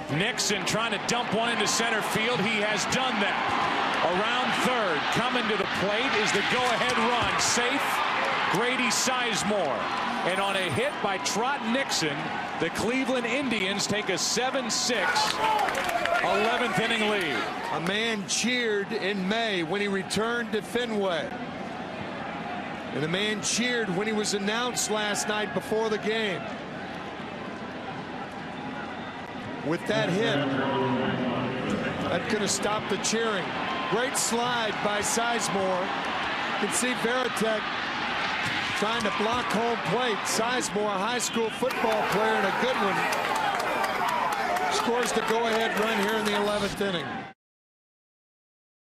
Nixon trying to dump one into center field. He has done that. Around third, coming to the plate is the go-ahead run. Safe, Grady Sizemore. And on a hit by Trot Nixon, the Cleveland Indians take a 7-6 11th inning lead. A man cheered in May when he returned to Fenway. And a man cheered when he was announced last night before the game. With that hit, that could have stopped the cheering. Great slide by Sizemore. You can see Varitek trying to block home plate. Sizemore, a high school football player and a good one, scores the go-ahead run here in the 11th inning.